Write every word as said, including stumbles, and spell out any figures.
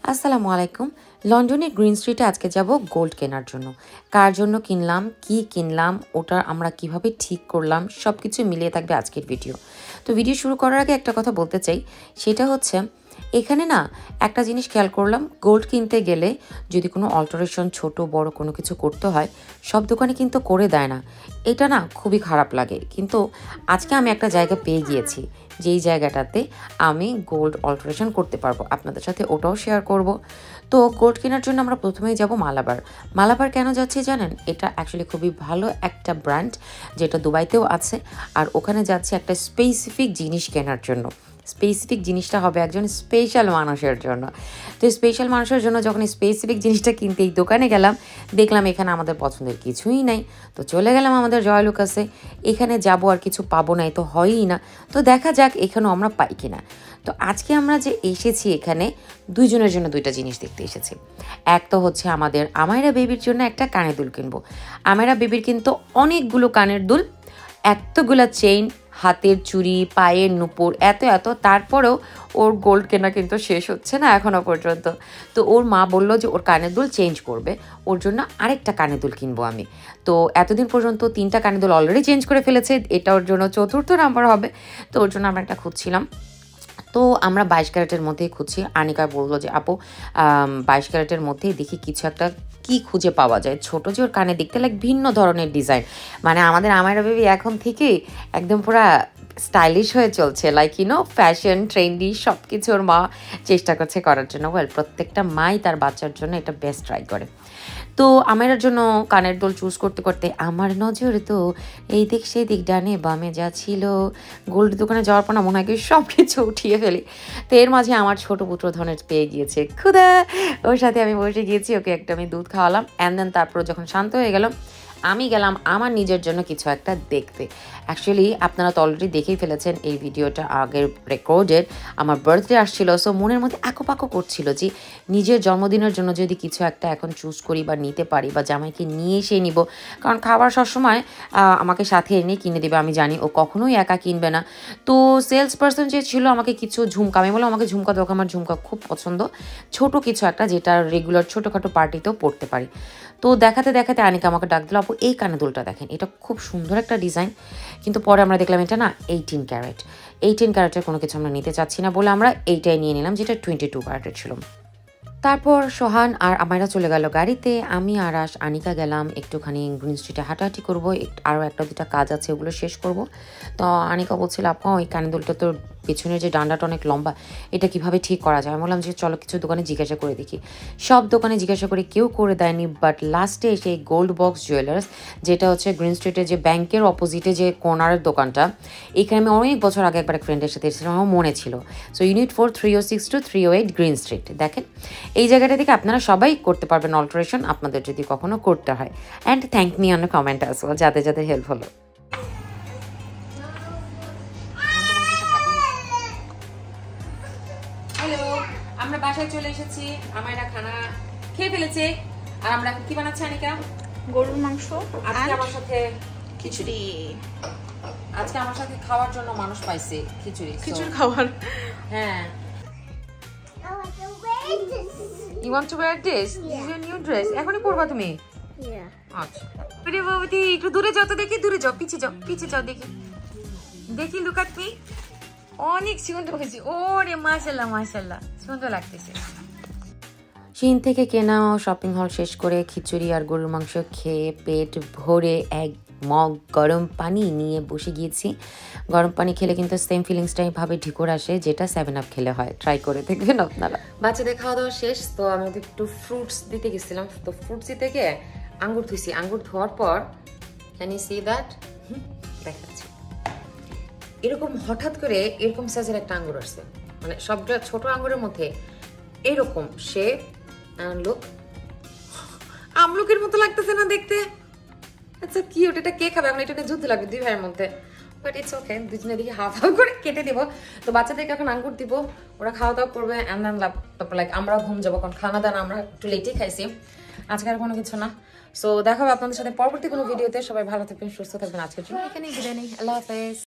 আসসালামু আলাইকুম। লন্ডনের গ্রিন স্ট্রিটে আজকে যাব গোল্ড কেনার জন্য। কার জন্য কিনলাম, কি কিনলাম, ওটা আমরা কিভাবে ঠিক করলাম, সব কিছু মিলিয়ে থাকবে আজকের ভিডিও। তো ভিডিও শুরু করার আগে একটা কথা বলতে চাই, সেটা হচ্ছে এখানে না একটা জিনিস খেয়াল করলাম, গোল্ড কিনতে গেলে যদি কোনো অল্টারেশন ছোট বড় কোনো কিছু করতে হয়, সব দোকানে কিন্তু করে দেয় না। এটা না খুবই খারাপ লাগে। কিন্তু আজকে আমি একটা জায়গা পেয়ে গিয়েছি, যেই জায়গাটাতে আমি গোল্ড অল্টারেশন করতে পারবো, আপনাদের সাথে ওটাও শেয়ার করব। তো গোল্ড কেনার জন্য আমরা প্রথমেই যাব মালাবার। মালাবার কেন যাচ্ছি জানেন? এটা অ্যাকচুয়ালি খুবই ভালো একটা ব্র্যান্ড, যেটা দুবাইতেও আছে। আর ওখানে যাচ্ছে একটা স্পেসিফিক জিনিস কেনার জন্য। স্পেসিফিক জিনিসটা হবে একজন স্পেশাল মানুষের জন্য। তো স্পেশাল মানুষের জন্য যখন স্পেসিফিক জিনিসটা কিনতে এই দোকানে গেলাম, দেখলাম এখানে আমাদের পছন্দের কিছুই নাই। তো চলে গেলাম আমাদের জয় লুকাসে। এখানে যাব আর কিছু পাবো না, তো হয়ই না। তো দেখা যাক এখানেও আমরা পাই কিনা। তো আজকে আমরা যে এসেছি এখানে দুইজনের জন্য দুইটা জিনিস দেখতে এসেছি। এক তো হচ্ছে আমাদের আমায়রা বেবির জন্য একটা কানের দুল কিনবো। আমায়রা বেবির কিন্তু অনেকগুলো কানের দুল, এতগুলা চেইন, হাতের চুড়ি, পায়ের নুপুর, এত এত, তারপরেও ওর গোল্ড কেনা কিন্তু শেষ হচ্ছে না এখনও পর্যন্ত। তো ওর মা বললো যে ওর কানের দুল চেঞ্জ করবে, ওর জন্য আরেকটা কানের দুল কিনবো আমি। তো এতদিন পর্যন্ত তিনটা কানের দুল অলরেডি চেঞ্জ করে ফেলেছে, এটা ওর জন্য চতুর্থ নাম্বার হবে। তো ওর জন্য আমরা একটা খুঁজছিলাম। তো আমরা বাইশ ক্যারেটের মধ্যেই খুঁজছি। আনিকা বললো যে আপু বাইশ ক্যারেটের মধ্যেই দেখি কিছু একটা কি খুঁজে পাওয়া যায় ছোটো, যে ওর কানে দেখতে লাইক ভিন্ন ধরনের ডিজাইন। মানে আমাদের আমায়রা বেবি এখন থেকেই একদম পুরা স্টাইলিশ হয়ে চলছে, লাইক ইউনো ফ্যাশন ট্রেন্ডি সব কিছু ওর মা চেষ্টা করছে করার জন্য। ওয়েল, প্রত্যেকটা মাই তার বাচ্চার জন্য এটা বেস্ট ট্রাই করে। তো আমাদের জন্য কানের দোল চুজ করতে করতে আমার নজর তো এই দিক সেই দিক ডানে বামে যা ছিল। গোল্ড দোকানে যাওয়ার পর না মনে হয় কি সব কিছু উঠিয়ে ফেলি। তো এর মাঝে আমার ছোট পুত্র ধনের পেয়ে গিয়েছে ক্ষুধা, ওর সাথে আমি বসে গিয়েছি, ওকে একটা আমি দুধ খাওয়ালাম। অ্যান্ড দেন তারপর যখন শান্ত হয়ে গেলাম, আমি গেলাম আমার নিজের জন্য কিছু একটা দেখতে। অ্যাকচুয়ালি আপনারা তো অলরেডি দেখেই ফেলেছেন এই ভিডিওটা আগের রেকর্ডের। আমার বার্থডে আসছিল, সো মনের মধ্যে আঁকোপাকো করছিল যে নিজের জন্মদিনের জন্য যদি কিছু একটা এখন চুজ করি বা নিতে পারি, বা জামাইকে নিয়ে এসে নিব। কারণ খাবার সবসময় আমাকে সাথে এনে কিনে দেবে, আমি জানি ও কখনোই একা কিনবে না। তো সেলস পার্সন যে ছিল আমাকে কিছু ঝুমকা, আমি বললাম আমাকে ঝুমকা দোকান, আমার ঝুমকা খুব পছন্দ, ছোট কিছু একটা যেটা রেগুলার ছোটোখাটো পার্টিতেও পড়তে পারি। তো দেখাতে দেখাতে আনিকা আমাকে ডাক দিল, আপু এই কানের দুলটা দেখেন, এটা খুব সুন্দর একটা ডিজাইন। কিন্তু পরে আমরা দেখলাম এটা না এইটিন ক্যারেট, এইটিন ক্যারেটের কোনো কিছু আমরা নিতে চাচ্ছি না বলে আমরা এইটাই নিয়ে নিলাম, যেটা টোয়েন্টি টু ক্যারেটের ছিল। তারপর সোহান আর আমায়রা চলে গেল গাড়িতে, আমি আর আশ আনিকা গেলাম একটুখানি গ্রিন স্ট্রিটে হাঁটাহাঁটি করবো, আরও একটা দুটা কাজ আছে ওগুলো শেষ করব। তো আনিকা বলছিল আপু ওই কানের দুলটা তোর পেছনের যে ডান্ডাটা অনেক লম্বা, এটা কিভাবে ঠিক করা যায়? আমি বললাম যে চলো কিছু দোকানে জিজ্ঞাসা করে দেখি। সব দোকানে জিজ্ঞাসা করে কেউ করে দেয়নি, বাট লাস্টে এসে গোল্ড বক্স জুয়েলার্স, যেটা হচ্ছে গ্রিন স্ট্রিটে যে ব্যাংকের অপোজিটে যে কর্নারের দোকানটা, এখানে আমি অনেক বছর আগে একবার এক ফ্রেন্ডের সাথে এসেছিলাম, আমার মনে ছিল। So unit four three O six two three O eight green street. দেখেন এই জায়গাটা থেকে আপনারা সবাই করতে পারবেন অল্টারেশন, আপনাদের যদি কখনো করতে হয়। And thank me on comment আসবো যাদের যাদের হেল্প হলো। হ্যালো, আমরা বাসায় চলে এসেছি, আমায়রা খানা খেয়ে ফেলেছে। আর আমরা কি বানাচ্ছি আনিকা? গরুর মাংস। আজকে আমার সাথে খিচুড়ি। আজকে আমার সাথে খাওয়ার জন্য মানুষ পাইছে খিচুড়ি, খিচুড়ি খাবার। হ্যাঁ। You want to wear this? Yeah. This is your new dress. এখনই পরবা তুমি? Yeah. আচ্ছা। আরে বাবাটি একটু দূরে যাও তো দেখি, দূরে যাও, পিছে যাও, পিছে যাও দেখি। দেখি look at me. অনেক সুন্দর হয়েছে। ওরে মাশাআল্লাহ মাশাআল্লাহ, সুন্দর লাগতেছে। চীন থেকে কেনা শপিং হল শেষ করে খিচুড়ি আর গরুর মাংস খেয়ে পেট ভরে এক মগ গরম পানি নিয়ে বসে গিয়েছি। গরম পানি খেলে কিন্তু সেম ফিলিংসটাই ভাবে ঢিকোর আসে, যেটা সেভেন আপ খেলে হয়। ট্রাই করে দেখবেন আপনারা। বাচ্চাদের খাওয়া দাওয়া শেষ, তো আমি ওদের একটু ফ্রুটস দিতে গেছিলাম। তো ফ্রুটস দিতে গিয়ে আঙ্গুর ধুইছি। আঙ্গুর ধোয়ার পর ক্যান ইউ সি দ্যাট, দেখাচ্ছি, এরকম হঠাৎ করে এরকম সাইজের একটা আঙ্গুর আসছে, মানে সবটা ছোট আঙ্গুরের মধ্যে এরকম শেপ অ্যান্ড লুক, আমলুকের মতো লাগতেছে না দেখতে? আচ্ছা কিউট, এটা কে খাবে? এখন এটা নিয়ে যুদ্ধ লাগবে দুই ভাইয়ের মধ্যে, বাট ইটস ওকে, দুজনে দিকে হাফ হাফ করে কেটে দিব। তো বাচ্চাদেরকে এখন আঙ্গুর দিব, ওরা খাওয়া দাওয়া করবে, অ্যান্ড দেন তারপর লাইক আমরা ঘুম যাবো, কারণ খানা দানা আমরা একটু লেটেই খাইছি আজকে, আর কোনো কিছু না। সো দেখা হবে আপনাদের সাথে পরবর্তী কোনো ভিডিওতে। সবাই ভালো থাকবেন, সুস্থ থাকবেন। আজকের জন্য এখানেই বিদায় নেই, আল্লাহ হাফেজ।